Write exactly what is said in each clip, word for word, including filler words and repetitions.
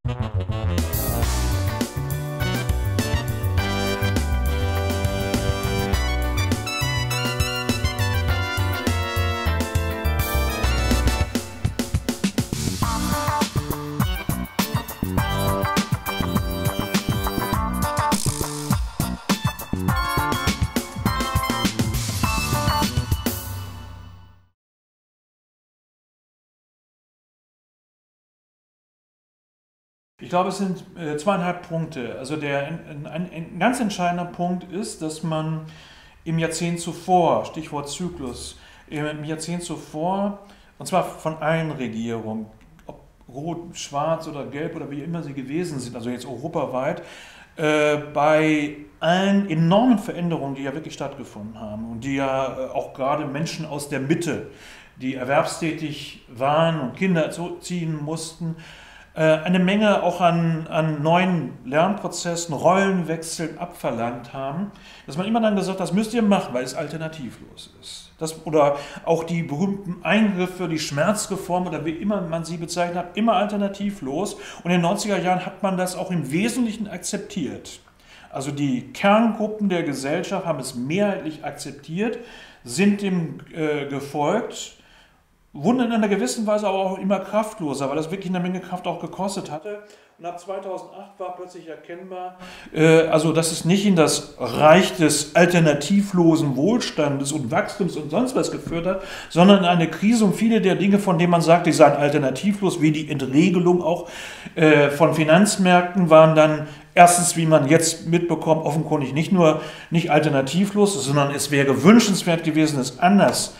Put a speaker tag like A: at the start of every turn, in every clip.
A: Ich glaube, es sind äh, zweieinhalb Punkte. Also der, ein, ein, ein ganz entscheidender Punkt ist, dass man im Jahrzehnt zuvor, Stichwort Zyklus, im Jahrzehnt zuvor, und zwar von allen Regierungen, ob rot, schwarz oder gelb oder wie immer sie gewesen sind, also jetzt europaweit, äh, bei allen enormen Veränderungen, die ja wirklich stattgefunden haben und die ja äh, auch gerade Menschen aus der Mitte, die erwerbstätig waren und Kinder erziehen mussten, eine Menge auch an, an neuen Lernprozessen, Rollenwechseln abverlangt haben, dass man immer dann gesagt hat, das müsst ihr machen, weil es alternativlos ist. Das, oder auch die berühmten Eingriffe, die Schmerzreform oder wie immer man sie bezeichnet hat, immer alternativlos. Und in den neunziger Jahren hat man das auch im Wesentlichen akzeptiert. Also die Kerngruppen der Gesellschaft haben es mehrheitlich akzeptiert, sind dem äh, gefolgt, wurden in einer gewissen Weise aber auch immer kraftloser, weil das wirklich eine Menge Kraft auch gekostet hatte. Und ab zweitausendacht war plötzlich erkennbar, äh, also dass es nicht in das Reich des alternativlosen Wohlstandes und Wachstums und sonst was geführt hat, sondern in eine Krise und viele der Dinge, von denen man sagt, die seien alternativlos, wie die Entregelung auch äh, von Finanzmärkten, waren dann erstens, wie man jetzt mitbekommt, offenkundig nicht nur nicht alternativlos, sondern es wäre wünschenswert gewesen, es anders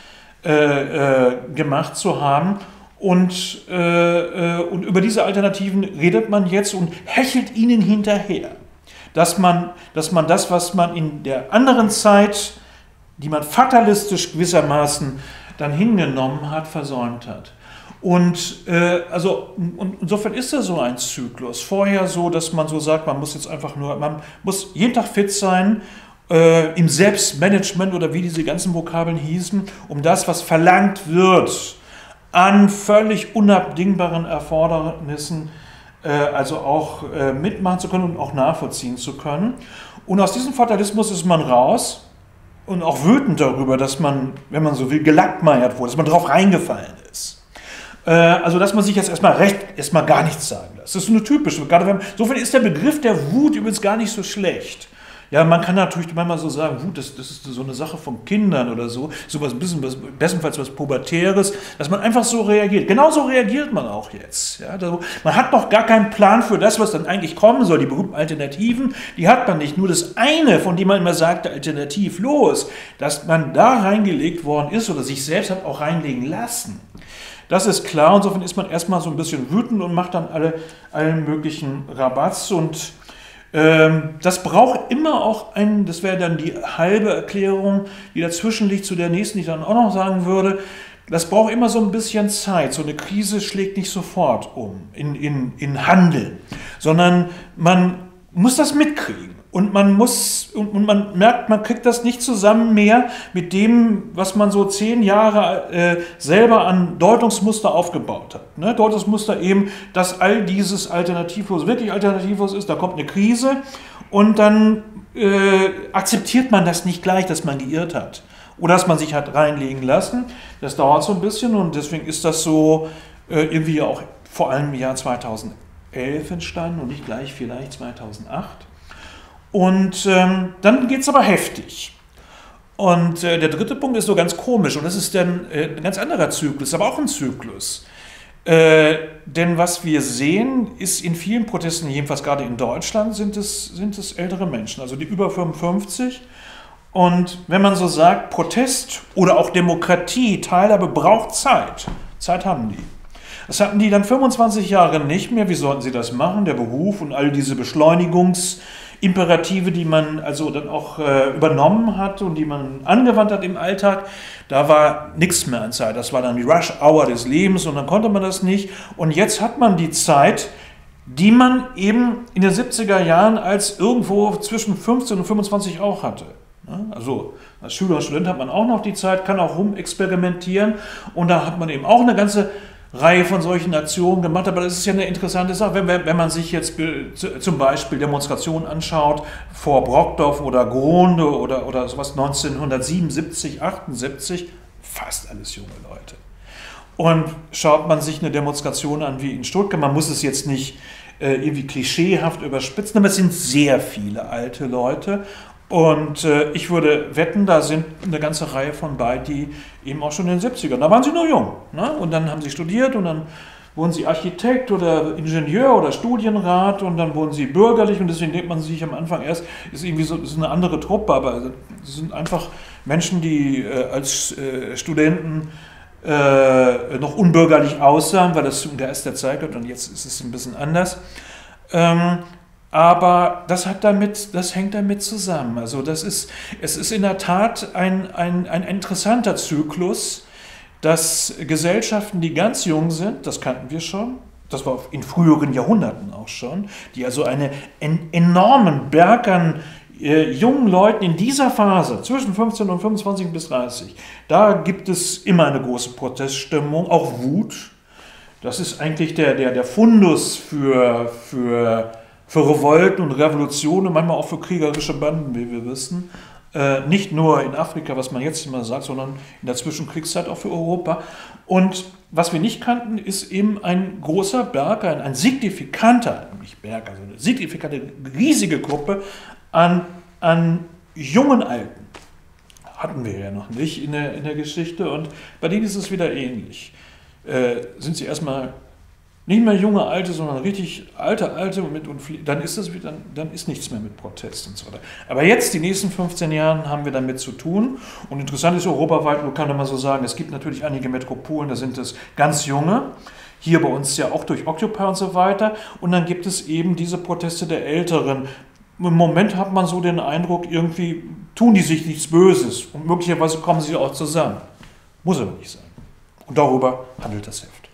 A: Äh, äh, gemacht zu haben. Und, äh, äh, und über diese Alternativen redet man jetzt und hechelt ihnen hinterher. Dass man, dass man das, was man in der anderen Zeit, die man fatalistisch gewissermaßen dann hingenommen hat, versäumt hat. Und äh, also und insofern ist das so ein Zyklus. Vorher so, dass man so sagt, man muss jetzt einfach nur, man muss jeden Tag fit sein, im Selbstmanagement oder wie diese ganzen Vokabeln hießen, um das, was verlangt wird, an völlig unabdingbaren Erfordernissen, äh, also auch äh, mitmachen zu können und auch nachvollziehen zu können. Und aus diesem Fatalismus ist man raus und auch wütend darüber, dass man, wenn man so will, gelackmeiert wurde, dass man drauf reingefallen ist. Äh, also, dass man sich jetzt erstmal recht, erstmal gar nichts sagen lässt. Das ist eine typische, gerade wenn, insofern ist der Begriff der Wut übrigens gar nicht so schlecht. Ja, man kann natürlich manchmal so sagen, Wut, das, das ist so eine Sache von Kindern oder so, sowas ein bisschen, was, bestenfalls was Pubertäres, dass man einfach so reagiert. Genauso reagiert man auch jetzt. Ja, also man hat noch gar keinen Plan für das, was dann eigentlich kommen soll. Die berühmten Alternativen, die hat man nicht. Nur das eine, von dem man immer sagte, alternativlos, dass man da reingelegt worden ist oder sich selbst hat auch reinlegen lassen. Das ist klar. Insofern ist man erstmal so ein bisschen wütend und macht dann alle, allen möglichen Rabatz und das braucht immer auch einen, das wäre dann die halbe Erklärung, die dazwischen liegt zu der nächsten, die ich dann auch noch sagen würde, das braucht immer so ein bisschen Zeit. So eine Krise schlägt nicht sofort um in, in, in Handeln, sondern man muss das mitkriegen. Und man muss, und man merkt, man kriegt das nicht zusammen mehr mit dem, was man so zehn Jahre äh, selber an Deutungsmuster aufgebaut hat. Ne? Deutungsmuster eben, dass all dieses alternativlos, wirklich alternativlos ist, da kommt eine Krise und dann äh, akzeptiert man das nicht gleich, dass man geirrt hat. Oder dass man sich hat reinlegen lassen. Das dauert so ein bisschen und deswegen ist das so äh, irgendwie auch vor allem im Jahr zweitausendelf entstanden und nicht gleich vielleicht zweitausendacht. Und ähm, dann geht es aber heftig. Und äh, der dritte Punkt ist so ganz komisch und das ist dann äh, ein ganz anderer Zyklus, aber auch ein Zyklus. Äh, denn was wir sehen, ist in vielen Protesten, jedenfalls gerade in Deutschland, sind es, sind es ältere Menschen, also die über fünfundfünfzig. Und wenn man so sagt, Protest oder auch Demokratie, Teilhabe braucht Zeit. Zeit haben die. Das hatten die dann fünfundzwanzig Jahre nicht mehr. Wie sollten sie das machen? Der Beruf und all diese Beschleunigungs- Imperative, die man also dann auch äh, übernommen hat und die man angewandt hat im Alltag, da war nichts mehr an Zeit. Das war dann die Rush-Hour des Lebens und dann konnte man das nicht. Und jetzt hat man die Zeit, die man eben in den siebziger Jahren als irgendwo zwischen fünfzehn und fünfundzwanzig auch hatte. Also als Schüler und Student hat man auch noch die Zeit, kann auch rumexperimentieren und da hat man eben auch eine ganze Reihe von solchen Aktionen gemacht, aber das ist ja eine interessante Sache, wenn, wenn man sich jetzt zum Beispiel Demonstrationen anschaut vor Brockdorf oder Gronde oder, oder sowas neunzehnhundertsiebenundsiebzig, achtundsiebzig, fast alles junge Leute. Und schaut man sich eine Demonstration an wie in Stuttgart, man muss es jetzt nicht äh, irgendwie klischeehaft überspitzen, aber es sind sehr viele alte Leute. Und äh, ich würde wetten, da sind eine ganze Reihe von bei, die eben auch schon in den siebzigern, da waren sie noch jung. Ne? Und dann haben sie studiert und dann wurden sie Architekt oder Ingenieur oder Studienrat und dann wurden sie bürgerlich und deswegen denkt man sich am Anfang erst, ist irgendwie so ist eine andere Truppe, aber es sind einfach Menschen, die äh, als äh, Studenten äh, noch unbürgerlich aussahen, weil das zum Geist der Zeit gehört und jetzt ist es ein bisschen anders. Ähm, Aber das hat damit, das hängt damit zusammen. Also das ist, es ist in der Tat ein, ein, ein interessanter Zyklus, dass Gesellschaften, die ganz jung sind, das kannten wir schon, das war in früheren Jahrhunderten auch schon, die also einen en enormen Berg an äh, jungen Leuten in dieser Phase, zwischen fünfzehn und fünfundzwanzig bis dreißig, da gibt es immer eine große Proteststimmung, auch Wut. Das ist eigentlich der, der, der Fundus für, für für Revolten und Revolutionen, manchmal auch für kriegerische Banden, wie wir wissen. Äh, nicht nur in Afrika, was man jetzt immer sagt, sondern in der Zwischenkriegszeit auch für Europa. Und was wir nicht kannten, ist eben ein großer Berg, ein, ein signifikanter, nicht Berg, also eine signifikante, riesige Gruppe an, an jungen Alten. Hatten wir ja noch nicht in der, in der Geschichte und bei denen ist es wieder ähnlich. Äh, sind sie erstmal nicht mehr junge Alte, sondern richtig alte Alte mit und dann ist das dann, dann ist nichts mehr mit Protest und so weiter. Aber jetzt, die nächsten fünfzehn Jahre, haben wir damit zu tun. Und interessant ist europaweit, man kann man so sagen, es gibt natürlich einige Metropolen, da sind es ganz junge. Hier bei uns ja auch durch Occupy und so weiter. Und dann gibt es eben diese Proteste der Älteren. Im Moment hat man so den Eindruck, irgendwie tun die sich nichts Böses. Und möglicherweise kommen sie auch zusammen. Muss aber nicht sein. Und darüber handelt das Heft.